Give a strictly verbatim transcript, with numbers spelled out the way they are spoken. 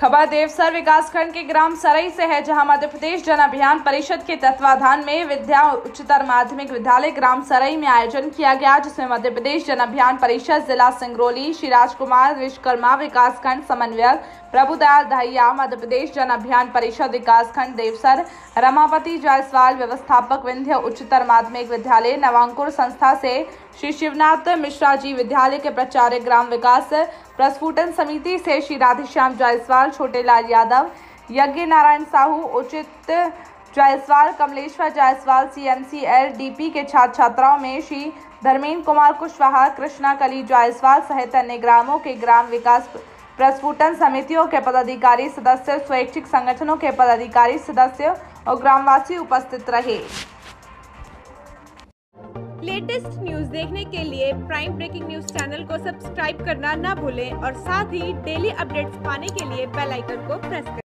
खबर देवसर विकासखंड के ग्राम सरई से है, जहां मध्य प्रदेश जन अभियान परिषद के तत्वाधान में विद्या उच्चतर माध्यमिक विद्यालय ग्राम सरई में आयोजन किया गया, जिसमें मध्य प्रदेश जन अभियान परिषद जिला सिंगरौली, श्री राजकुमार विश्वकर्मा विकासखंड समन्वयक प्रभुदयाल दहिया, मध्य प्रदेश जन अभियान परिषद विकासखंड देवसर, रमापति जायसवाल व्यवस्थापक विंध्य उच्चतर माध्यमिक विद्यालय नवांकुर संस्था से श्री शिवनाथ मिश्रा जी विद्यालय के प्राचार्य, ग्राम विकास प्रस्फुटन समिति से श्री राधेश्याम जायसवाल, छोटेलाल यादव, यज्ञ नारायण साहू, उचित जायसवाल, कमलेश्वर जायसवाल, सीएमसीएल डीपी के छात्र छात्राओं में श्री धर्मेंद्र कुमार कुशवाहा, कृष्णा कली जायसवाल सहित अन्य ग्रामों के ग्राम विकास प्रस्फुटन समितियों के पदाधिकारी सदस्य, स्वैच्छिक संगठनों के पदाधिकारी सदस्य और ग्रामवासी उपस्थित रहे। लेटेस्ट न्यूज देखने के लिए प्राइम ब्रेकिंग न्यूज चैनल को सब्सक्राइब करना ना भूलें और साथ ही डेली अपडेट्स पाने के लिए बेल आइकन को प्रेस करें।